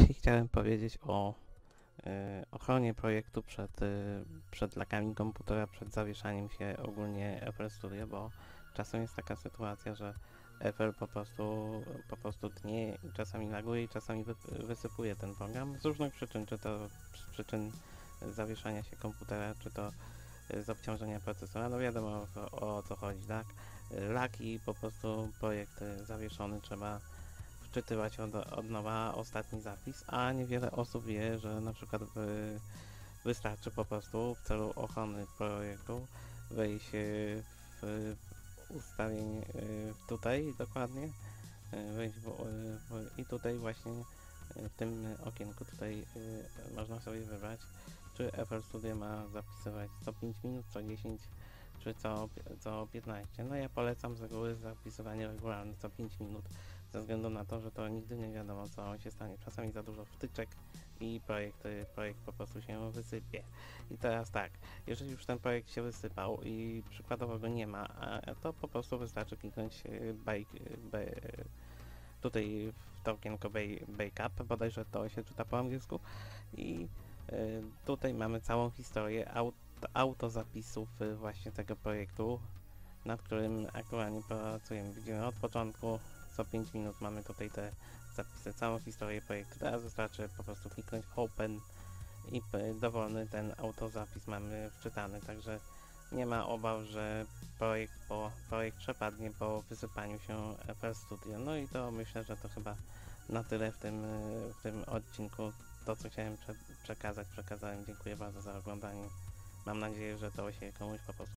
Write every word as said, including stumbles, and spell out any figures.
Dzisiaj chciałem powiedzieć o y, ochronie projektu przed, y, przed lakami komputera, przed zawieszaniem się ogólnie F L Studio, bo czasem jest taka sytuacja, że F L po prostu, po prostu tnie i czasami laguje i czasami wy, wysypuje ten program z różnych przyczyn, czy to z przyczyn zawieszania się komputera, czy to z obciążenia procesora, no wiadomo o, o co chodzi, tak? Lag i po prostu projekt zawieszony, trzeba wczytywać od, od nowa ostatni zapis, a niewiele osób wie, że na przykład wy, wystarczy po prostu w celu ochrony projektu wejść w ustawień tutaj dokładnie, wejść w, w, i tutaj właśnie w tym okienku tutaj można sobie wybrać, czy F L Studio ma zapisywać co pięć minut, co dziesięć czy co, co piętnaście. No ja polecam z reguły zapisywanie regularne co pięć minut, ze względu na to, że to nigdy nie wiadomo co się stanie. Czasami za dużo wtyczek i projekt, projekt po prostu się wysypie. I teraz tak, jeżeli już ten projekt się wysypał i przykładowo go nie ma, to po prostu wystarczy kliknąć bake, be, tutaj w to okienko backup, bodajże to się czyta po angielsku, i y, tutaj mamy całą historię auto, autozapisów właśnie tego projektu, nad którym aktualnie pracujemy. Widzimy od początku, co pięć minut mamy tutaj te zapisy, całą historię projektu. Teraz wystarczy po prostu kliknąć Open i dowolny ten autozapis mamy wczytany, także nie ma obaw, że projekt, po, projekt przepadnie po wysypaniu się F L Studio. No i to myślę, że to chyba na tyle w tym, w tym odcinku. To, co chciałem prze przekazać, przekazałem. Dziękuję bardzo za oglądanie. Mam nadzieję, że to się komuś po prostu